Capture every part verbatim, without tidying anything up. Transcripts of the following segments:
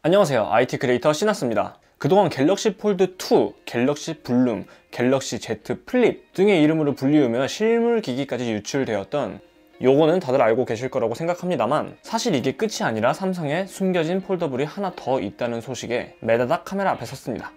안녕하세요, 아이티 크리에이터 시나스입니다. 그동안 갤럭시 폴드 투, 갤럭시 블룸, 갤럭시 Z 플립 등의 이름으로 불리우며 실물 기기까지 유출되었던, 요거는 다들 알고 계실 거라고 생각합니다만 사실 이게 끝이 아니라 삼성에 숨겨진 폴더블이 하나 더 있다는 소식에 매다닥 카메라 앞에 섰습니다.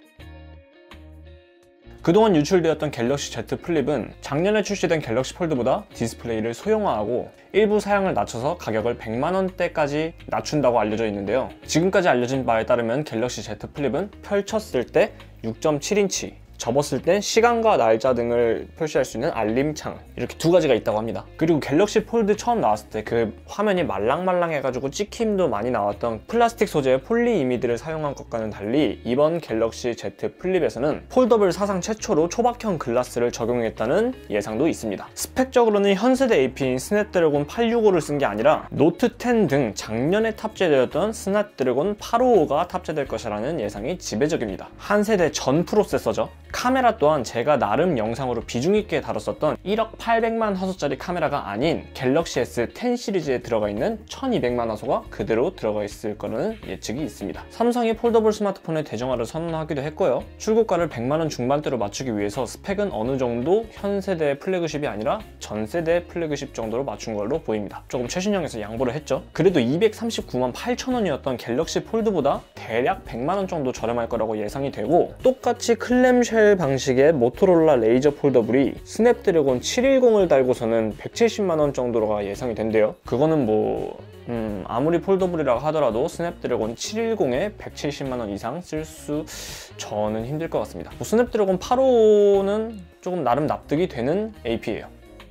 그동안 유출되었던 갤럭시 Z 플립은 작년에 출시된 갤럭시 폴드보다 디스플레이를 소형화하고 일부 사양을 낮춰서 가격을 백만 원대까지 낮춘다고 알려져 있는데요. 지금까지 알려진 바에 따르면 갤럭시 Z 플립은 펼쳤을 때 육 점 칠 인치, 접었을 때 시간과 날짜 등을 표시할 수 있는 알림창, 이렇게 두 가지가 있다고 합니다. 그리고 갤럭시 폴드 처음 나왔을 때 그 화면이 말랑말랑해가지고 찍힘도 많이 나왔던 플라스틱 소재의 폴리 이미드를 사용한 것과는 달리 이번 갤럭시 Z 플립에서는 폴더블 사상 최초로 초박형 글라스를 적용했다는 예상도 있습니다. 스펙적으로는 현세대 에이피인 스냅드래곤 팔백육십오를 쓴 게 아니라 노트 텐 등 작년에 탑재되었던 스냅드래곤 팔백오십오가 탑재될 것이라는 예상이 지배적입니다. 한 세대 전 프로세서죠. 카메라 또한 제가 나름 영상으로 비중 있게 다뤘었던 일억 팔백만 화소짜리 카메라가 아닌 갤럭시 에스 텐 시리즈에 들어가 있는 천이백만 화소가 그대로 들어가 있을 거라는 예측이 있습니다. 삼성이 폴더블 스마트폰의 대중화를 선언하기도 했고요. 출고가를 백만 원 중반대로 맞추기 위해서 스펙은 어느 정도 현 세대의 플래그십이 아니라 전 세대의 플래그십 정도로 맞춘 걸로 보입니다. 조금 최신형에서 양보를 했죠. 그래도 이백삼십구만 팔천 원이었던 갤럭시 폴드보다 대략 백만 원 정도 저렴할 거라고 예상이 되고, 똑같이 클램쉘 방식의 모토로라 레이저 폴더블이 스냅드래곤 칠백십을 달고서는 백칠십만 원 정도가 예상이 된대요. 그거는 뭐 음, 아무리 폴더블이라고 하더라도 스냅드래곤 칠백십에 백칠십만 원 이상 쓸 수 저는 힘들 것 같습니다. 뭐 스냅드래곤 팔백오십오는 조금 나름 납득이 되는 에이피예요.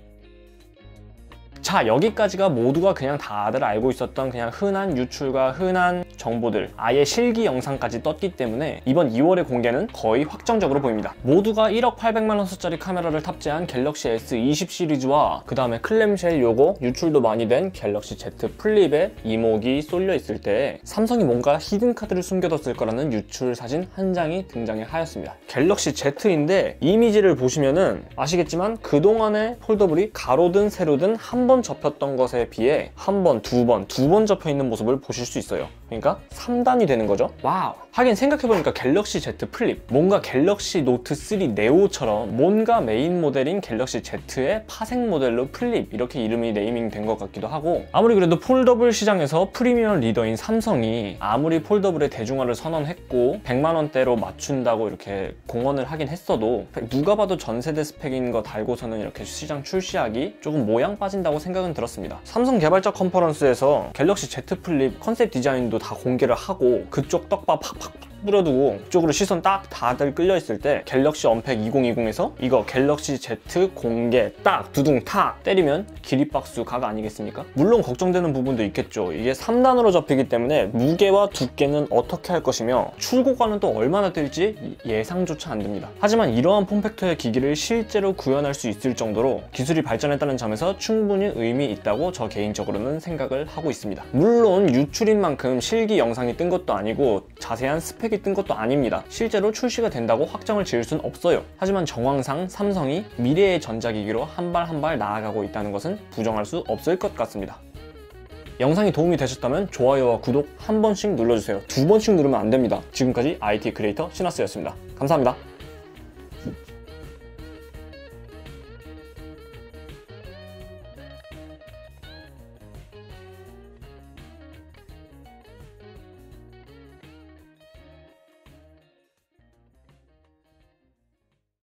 자, 여기까지가 모두가 그냥 다들 알고 있었던 그냥 흔한 유출과 흔한 정보들, 아예 실기 영상까지 떴기 때문에 이번 이월의 공개는 거의 확정적으로 보입니다. 모두가 일억 팔백만 원짜리 카메라를 탑재한 갤럭시 에스 이십 시리즈와 그 다음에 클램쉘 요거 유출도 많이 된 갤럭시 Z 플립에 이목이 쏠려 있을 때 삼성이 뭔가 히든카드를 숨겨뒀을 거라는 유출 사진 한 장이 등장해 하였습니다. 갤럭시 Z인데 이미지를 보시면은 아시겠지만 그동안의 폴더블이 가로든 세로든 한 번 접혔던 것에 비해 한 번, 두 번, 두 번 접혀 있는 모습을 보실 수 있어요. 그러니까 삼 단이 되는 거죠. 와우! 하긴 생각해보니까 갤럭시 Z 플립, 뭔가 갤럭시 노트 쓰리 네오처럼 뭔가 메인 모델인 갤럭시 Z의 파생 모델로 플립, 이렇게 이름이 네이밍 된 것 같기도 하고, 아무리 그래도 폴더블 시장에서 프리미엄 리더인 삼성이 아무리 폴더블의 대중화를 선언했고 백만 원대로 맞춘다고 이렇게 공언을 하긴 했어도 누가 봐도 전세대 스펙인 거 달고서는 이렇게 시장 출시하기 조금 모양 빠진다고 생각은 들었습니다. 삼성 개발자 컨퍼런스에서 갤럭시 Z 플립 컨셉 디자인도 다 공개를 하고 그쪽 떡밥 팍팍 뿌려두고 그쪽으로 시선 딱 다들 끌려있을 때 갤럭시 언팩 이천이십에서 이거 갤럭시 Z 공개 딱 두둥 탁 때리면 기립박수 각 아니겠습니까? 물론 걱정되는 부분도 있겠죠. 이게 삼 단으로 접히기 때문에 무게와 두께는 어떻게 할 것이며 출고가는 또 얼마나 될지 예상조차 안 됩니다. 하지만 이러한 폼팩터의 기기를 실제로 구현할 수 있을 정도로 기술이 발전했다는 점에서 충분히 의미 있다고 저 개인적으로는 생각을 하고 있습니다. 물론 유출인 만큼 실기 영상이 뜬 것도 아니고 자세한 스펙이 뜬 것도 아닙니다. 실제로 출시가 된다고 확정을 지을 순 없어요. 하지만 정황상 삼성이 미래의 전자기기로 한 발 한 발 나아가고 있다는 것은 부정할 수 없을 것 같습니다. 영상이 도움이 되셨다면 좋아요와 구독 한 번씩 눌러주세요. 두 번씩 누르면 안 됩니다. 지금까지 아이티 크리에이터 시나스였습니다. 감사합니다.